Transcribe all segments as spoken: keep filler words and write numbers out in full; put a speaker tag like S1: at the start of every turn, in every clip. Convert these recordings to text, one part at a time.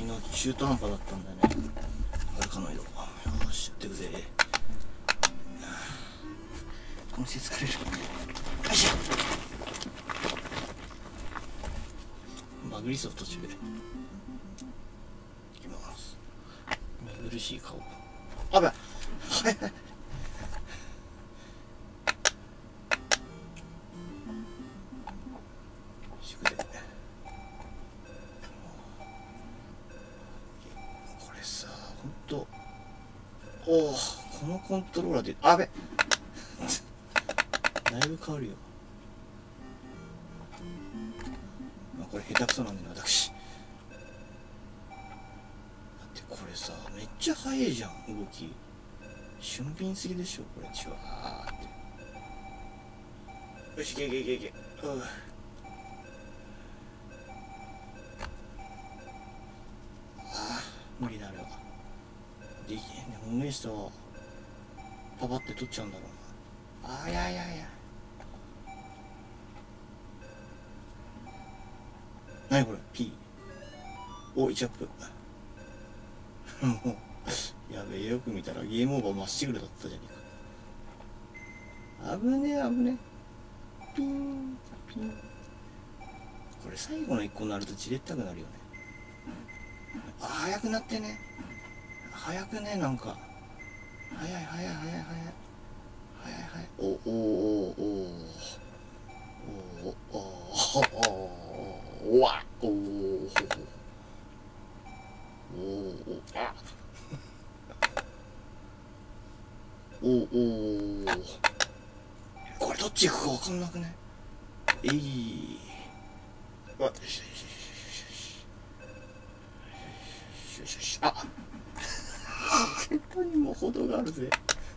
S1: の中途半端だったんだよね。アルカノイド。よし、やっていくぜ。この施設くれる。よいしょ。バグリスを途中で。いきます。見苦しい顔。あべ。はいはい。おお、このコントローラーで、あべだいぶ変わるよ。まあ、これ下手くそなんだよ私。だってこれさ、めっちゃ速いじゃん動き。俊敏すぎでしょこれ。ちわーって。よし、いけいけいけいけ。うん、ああ無理だあれは。できへんね。もうメイストはパパって取っちゃうんだろうな。あーやいやいや。なにこれ P。 お、いちアップ。もうやべえ、よく見たらゲームオーバーまっしぐらだったじゃねえか。危ねえ危ねえ。ピンピン。これ最後のいっこになるとじれったくなるよね。あー早くなってね。早くね、なんか早い早い早い早い早い早い。おおおおおおおおわおおおおあおおこれどっち行くか分かんなくね。えいわよしよしよしよしよし。あ下手にも程があるぜ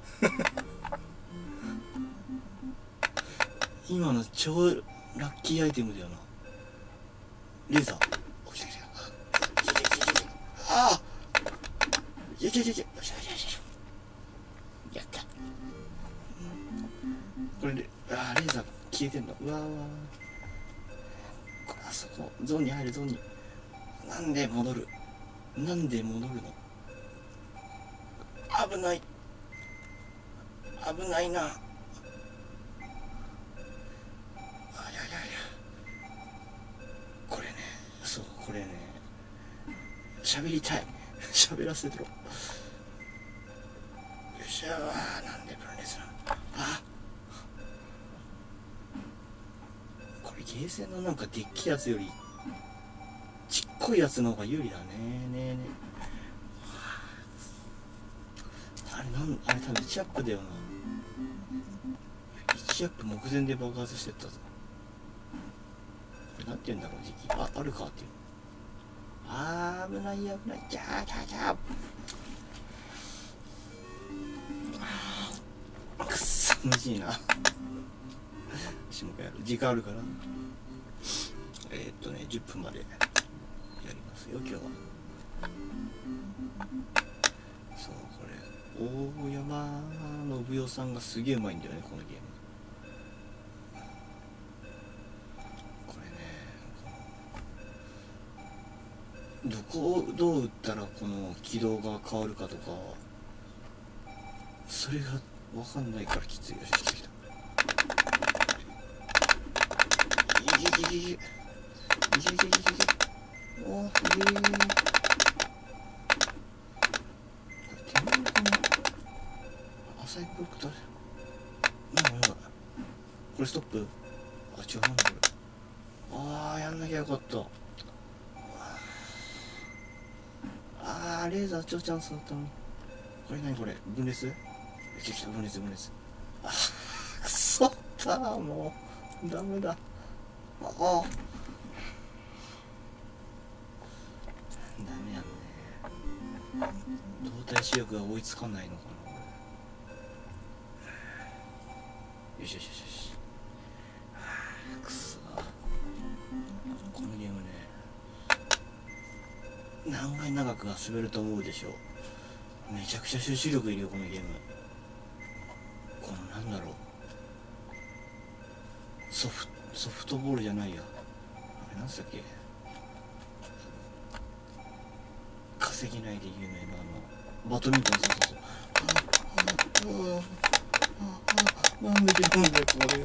S1: 今の超ラッキーアイテムだよな。レーザー。ああいけいけいけいけ。よしよしよし。やった。これで、ああレーザー消えてんの。うわーわー。これあそこゾーンに入るゾーンに。なんで戻る。なんで戻るの。危ない危ないな。あやややこれね、そうこれね喋りたい喋らせてろ。よっしゃー。なんでブルネスなの。あこれゲーセンのなんかでっきいやつよりちっこいやつの方が有利だね。ねえねえあれなん、あれ多分いちアップだよな。いちアップ目前で爆発してったぞ。これなんて言うんだろう時期。あ、あるかっていう。あー危ない危ない。キャーキャーキャー。くっそむずいな。私もう一回やる。時間あるから。えー、っとねじゅっぷんまでやりますよ今日は。そうこれ大山信代さんがすげえうまいんだよねこのゲーム。これねどこをどう打ったらこの軌道が変わるかとかそれが分かんないからきつい。よし来た来た。いけいけいけいけいけいけいけいけおーいけ浅いブロック誰なんだこれストップ。あ違うなんだこれ。あーやんなきゃよかった。あーレーザー超チャンスだったのに。これ何これ分裂。来た来た分裂分裂。あーくそったーもうダメだ。ああダメやんね。動体視力が追いつかないのかな。よしよしよしよし。くそこのゲームね何回長く遊べると思うでしょう。めちゃくちゃ集中力いるよこのゲーム。このなんだろうソフソフトボールじゃないやあれなんつったっけ。 防げないで有名なあのバドミントン、そうそうそう。ああああなんで嫌なんだよこれ。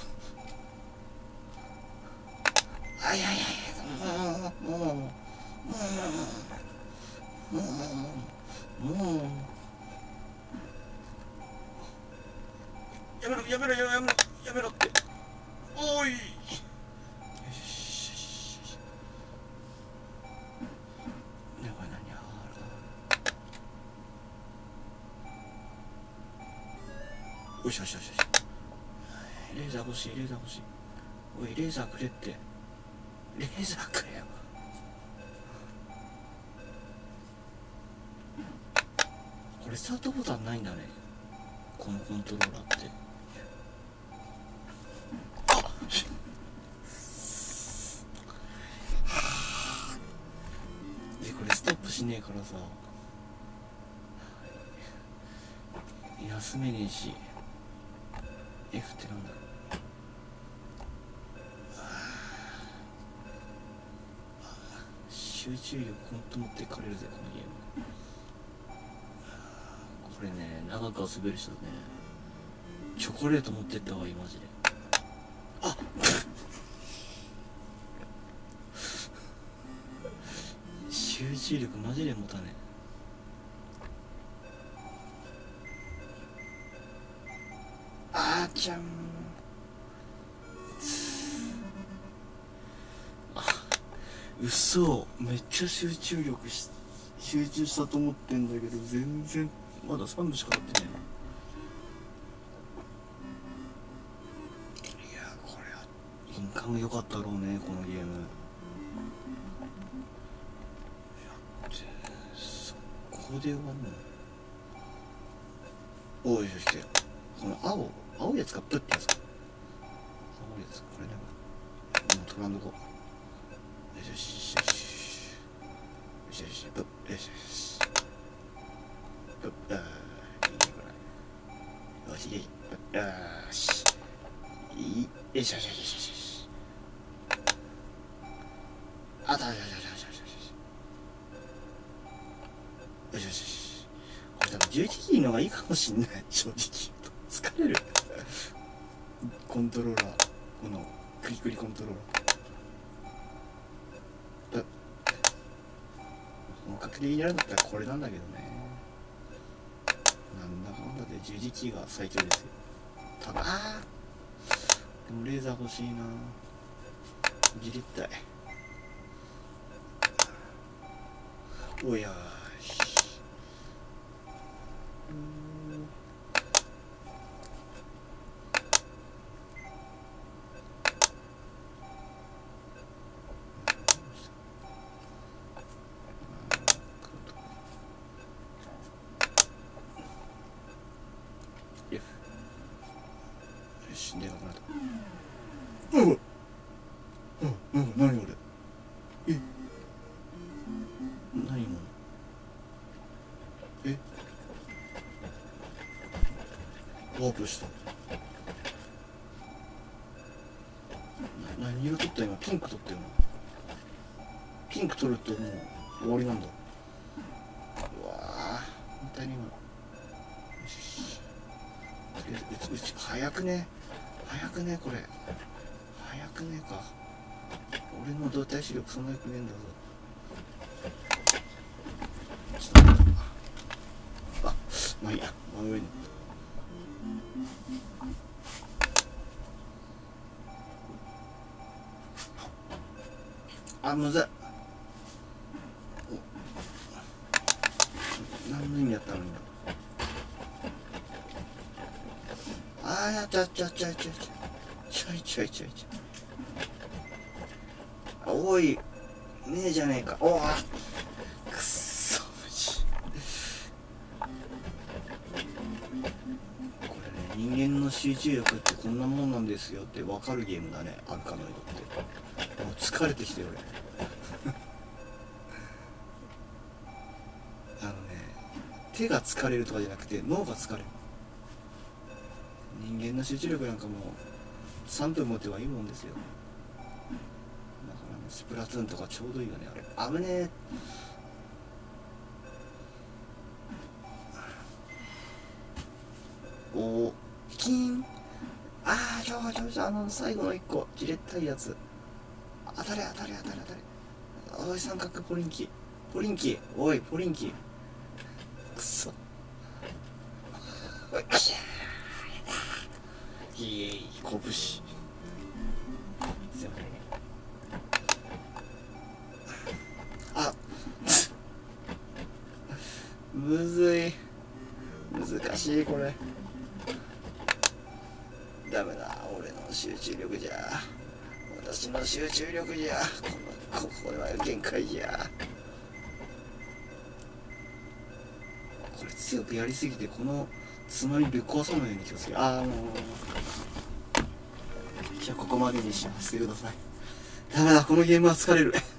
S1: あいやいやいや、もうもうもうもうもうやめろやめろやめろやめろって。おい。よしよしよし。やばい、何やら。よしよしよしよし。レーザー欲しい、レーザー欲しい。おい、レーザーくれって。レーザーくれよ。これスタートボタンないんだね、このコントローラーって。でこれストップしねえからさ、休めねえし。 F ってなんだろう。集中力ほんと持っていかれるぜこのゲーム。これね、長く遊べる人ね、チョコレート持ってった方がいいマジで。あ集中力マジで持たねえ。あーちゃん。うそ、めっちゃ集中力し集中したと思ってんだけど全然まださんぶしか経ってねえ。いやこれは印鑑良かったろうねこのゲーム。やってそこで終わんの。おいよし来て、この青青いやつがプッてやつか。青いやつこれでももう取らんとこ。よしよしよしよしよしよしよしよしぶっあーいいねこれ。よしいいよしいいよしよしよしよしよしあったよしよしよしよしよしよしよしよし。これ多分じゅういちキーの方がいいかもしんない正直言うと。疲れるコントローラー、このクリクリコントローラー。本格的にやるんだったらこれなんだけどね。なんだかんだで十字キーが最強ですよ。ただあーでもレーザー欲しいな。ギリったい。おやーし。死んでなくなった。うわうんうん何俺え何もえワープした。何色取った今。ピンク取ったよな。ピンク取るともう終わりなんだ。うわあ本当に今よしうちうち早くね早くねこれ早くねか。俺の動体視力そんなよくねえんだぞ。ちょっと待った。あまあいいや真上に。あむずっ。何の意味やったの今。あーやっちゃっちゃっちゃっちゃっちゃいちょいちょいちょいちょい。おいねえじゃねえか。おあくっそ無事。これね人間の集中力ってこんなもんなんですよって分かるゲームだねアルカノイドって。もう疲れてきて俺あのね手が疲れるとかじゃなくて脳が疲れる。人間の集中力なんかもうさんぷん持てばいいもんですよ。だからねスプラトゥーンとかちょうどいいよねあれ。危ねえ。 おおキーン。ああちょちょちょあの最後の一個じれったいやつ。当たれ当たれ当たれ当たれ。おい三角ポリンキポリンキおいポリンキくそおいしゃーイエーイ拳すいませんね。あむずい難しいこれ。ダメだ俺の集中力じゃ私の集中力じゃこのここは限界じゃ。これ強くやりすぎてこのつまみぶっ壊さないように気をつけ。ああもうじゃあここまでにしさせてください。ダメだこのゲームは疲れる